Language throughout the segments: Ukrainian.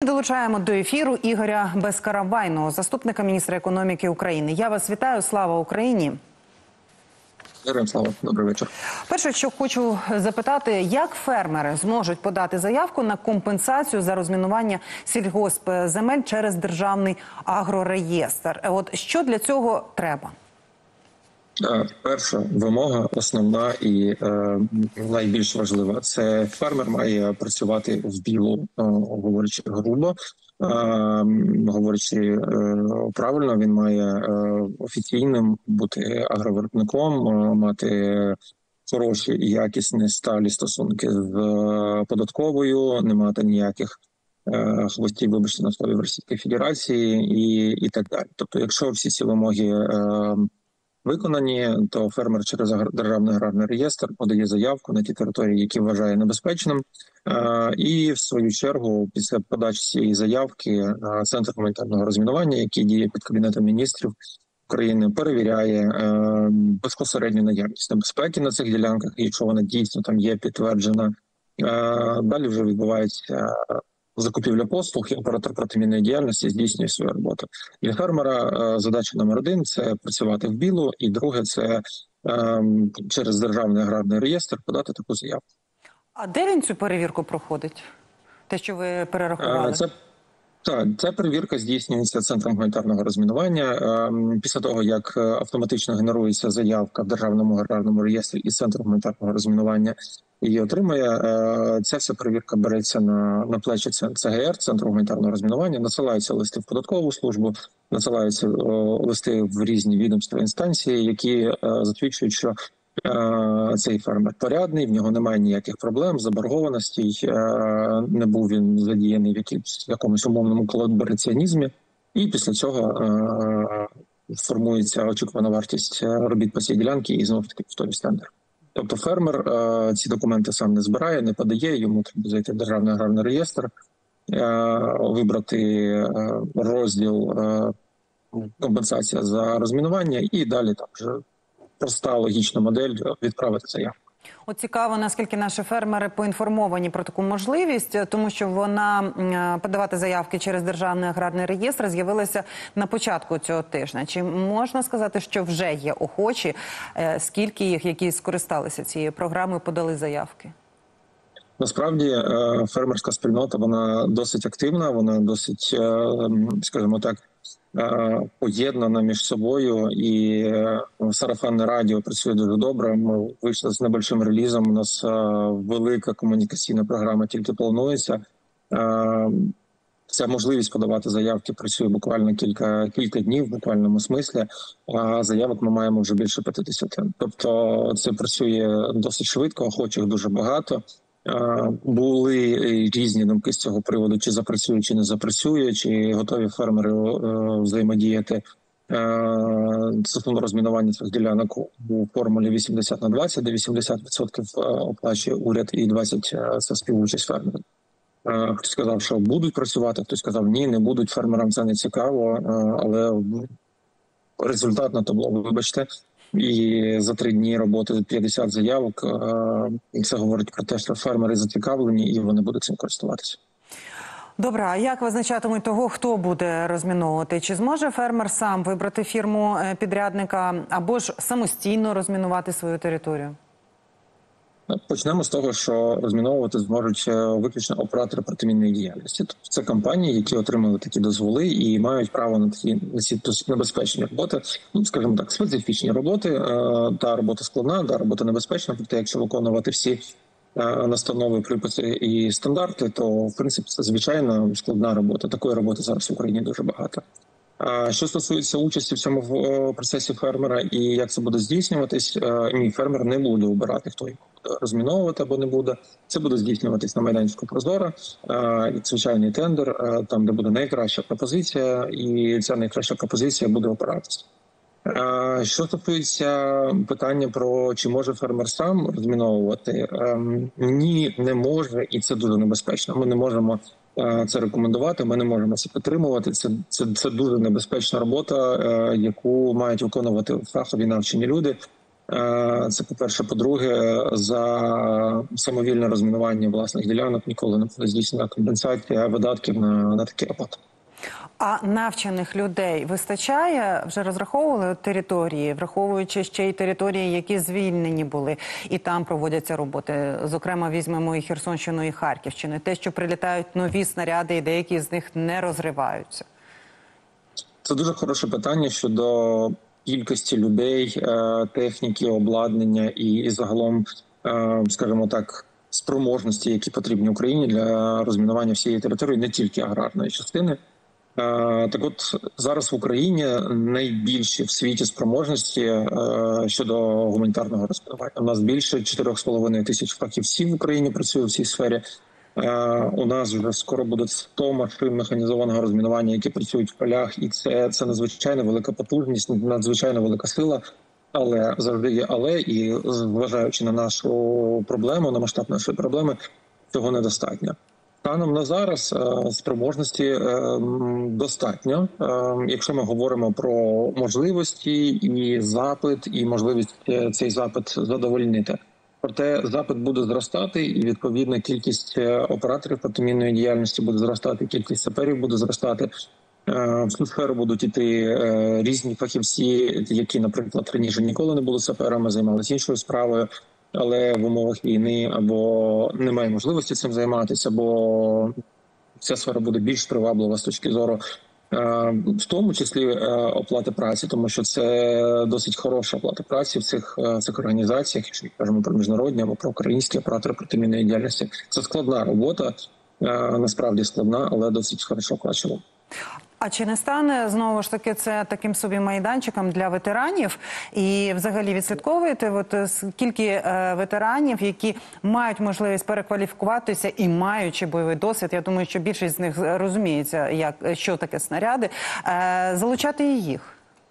долучаємо до ефіру Ігоря Безкарабайного, заступника міністра економіки України. Я вас вітаю. Слава Україні! Героям слава. Добрий вечір. Перше, що хочу запитати, як фермери зможуть подати заявку на компенсацію за розмінування сільгоспземель через державний агрореєстр? От що для цього треба? Перша вимога, основна і найбільш важлива, це фермер має працювати в білу, говорячи грубо, говорячи правильно, він має офіційним бути агровиробником, мати хороші і якісні сталі стосунки з податковою, не мати ніяких хвостів, вибачте, на слові, в Російській Федерації і так далі. Тобто, якщо всі ці вимоги виконані, то фермер через Державний аграрний реєстр подає заявку на ті території, які вважає небезпечним. І в свою чергу, після подачі цієї заявки, Центр гуманітарного розмінування, який діє під Кабінетом міністрів України, перевіряє безпосередню наявність небезпеки на цих ділянках, і якщо вона дійсно там є підтверджена, далі вже відбувається закупівля послуг, і оператор протимінної діяльності здійснює свою роботу. Для фермера задача номер один – це працювати в білу, і друге – це через Державний аграрний реєстр подати таку заявку. А де він цю перевірку проходить? Те, що ви перерахували? Ця перевірка здійснюється Центром гуманітарного розмінування. Після того, як автоматично генерується заявка в Державному аграрному реєстрі і Центр гуманітарного розмінування її отримує, ця вся перевірка береться на плечі ЦГР, Центру гуманітарного розмінування, насилаються листи в податкову службу, насилаються листи в різні відомства, інстанції, які засвідчують, що цей фермер порядний, в нього немає ніяких проблем, заборгованостей, не був він задіяний в якомусь умовному колабораціонізмі, і після цього формується очікувана вартість робіт по цій ділянці і знову таки повторюсь тендер. Тобто фермер ці документи сам не збирає, не подає, йому треба зайти в Державний аграрний реєстр, вибрати розділ компенсація за розмінування і далі там вже проста логічна модель відправити заявку. От цікаво, наскільки наші фермери поінформовані про таку можливість, тому що вона подавати заявки через Державний аграрний реєстр з'явилася на початку цього тижня. Чи можна сказати, що вже є охочі, скільки їх, які скористалися цією програмою, подали заявки? Насправді фермерська спільнота, вона досить активна, вона досить, скажімо так, поєднана між собою, і сарафанне радіо працює дуже добре. Ми вийшли з небольшим релізом, у нас велика комунікаційна програма тільки планується. Ця можливість подавати заявки працює буквально кілька днів в буквальному смислі, а заявок ми маємо вже більше 50. Тобто це працює досить швидко, охочих дуже багато. Були різні думки з цього приводу, чи запрацює, чи не запрацює, чи готові фермери взаємодіяти стосовно розмінування цих ділянок у формулі 80/20, де 80% оплачує уряд і 20% – це співучасть фермерів. Хтось сказав, що будуть працювати, хтось сказав, ні, не будуть, фермерам це не цікаво, але результат на табло, вибачте. І за 3 дні роботи 50 заявок, це говорить про те, що фермери зацікавлені і вони будуть цим користуватися. Добре, а як визначатимуть того, хто буде розміновувати? Чи зможе фермер сам вибрати фірму підрядника або ж самостійно розмінувати свою територію? Почнемо з того, що розміновувати зможуть виключно оператори протимінної діяльності. Тобто це компанії, які отримали такі дозволи і мають право на ці досить небезпечні роботи, скажімо так, специфічні роботи. Та робота складна, та робота небезпечна, проте якщо виконувати всі настанови, приписи і стандарти, то в принципі це звичайно складна робота. Такої роботи зараз в Україні дуже багато. Що стосується участі в цьому процесі фермера і як це буде здійснюватись, ні, фермер не буде обирати, хто його буде розміновувати або не буде. Це буде здійснюватись на майданчику Прозоро, звичайний тендер, там, де буде найкраща пропозиція, і ця найкраща пропозиція буде опиратися. Що стосується питання про чи може фермер сам розміновувати, ні, не може, і це дуже небезпечно. Ми не можемо це рекомендувати, ми не можемо це підтримувати. Це дуже небезпечна робота, яку мають виконувати фахові навчені люди. Це по-перше. По-друге, за самовільне розмінування власних ділянок ніколи не буде здійснена компенсація видатків на такі роботи. А навчених людей вистачає? Вже розраховували території, враховуючи ще й території, які звільнені були, і там проводяться роботи. Зокрема, візьмемо і Херсонщину, і Харківщину. Те, що прилітають нові снаряди, і деякі з них не розриваються. Це дуже хороше питання щодо кількості людей, техніки, обладнання і загалом, скажімо так, спроможності, які потрібні Україні для розмінування всієї території, не тільки аграрної частини. Так от, зараз в Україні найбільші в світі спроможності щодо гуманітарного розмінування. У нас більше 4,5 тисяч фахівців в Україні працює в цій сфері. У нас вже скоро буде 100 машин механізованого розмінування, які працюють в полях, і це надзвичайно велика потужність, надзвичайно велика сила. Але завжди є але, і зважаючи на нашу проблему, на масштаб нашої проблеми, цього недостатньо. Станом на зараз спроможності достатньо, якщо ми говоримо про можливості і запит, і можливість цей запит задовольнити. Проте запит буде зростати, і відповідно кількість операторів протимінної діяльності буде зростати, кількість саперів буде зростати. В цю сферу будуть іти різні фахівці, які, наприклад, раніше ніколи не були саперами, займалися іншою справою, але в умовах війни або немає можливості цим займатися, або ця сфера буде більш приваблива з точки зору, в тому числі оплати праці, тому що це досить хороша оплата праці в цих організаціях, якщо ми кажемо про міжнародні або про українські оператори протимінної діяльності. Це складна робота, насправді складна, але досить хорошо оплачувана. А чи не стане, знову ж таки, це таким собі майданчиком для ветеранів? І взагалі відслідковуєте, от скільки ветеранів, які мають можливість перекваліфікуватися і маючи бойовий досвід, я думаю, що більшість з них розуміється, що таке снаряди, залучати їх?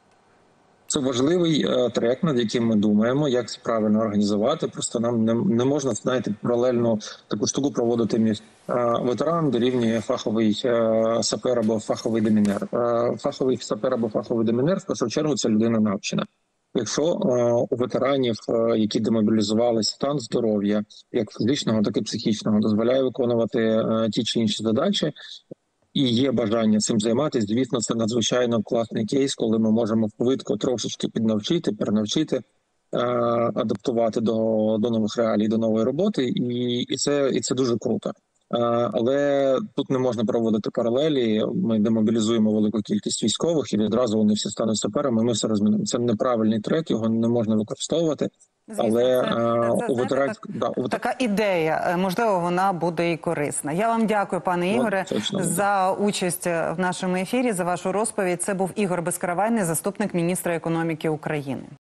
Це важливий трек, над яким ми думаємо, як це правильно організувати. Просто нам не можна, знаєте, паралельно таку штуку проводити між ветеран дорівнює фаховий сапер або фаховий демінер. Фаховий сапер або фаховий демінер, в першу чергу, це людина навчена. Якщо у ветеранів, які демобілізувалися, стан здоров'я, як фізичного, так і психічного, дозволяє виконувати ті чи інші задачі, і є бажання цим займатися, звісно, це надзвичайно класний кейс, коли ми можемо швидко трошечки піднавчити, перенавчити, адаптувати до нових реалій, до нової роботи, і це дуже круто. Але тут не можна проводити паралелі. Ми демобілізуємо велику кількість військових, і відразу вони всі стануть саперами, ми все розмінуємо. Це неправильний трек, його не можна використовувати. Звісно, але у ветеранів така ідея, можливо, вона буде і корисна. Я вам дякую, пане Ігоре, за участь в нашому ефірі, за вашу розповідь. Це був Ігор Безкоровайний, заступник міністра економіки України.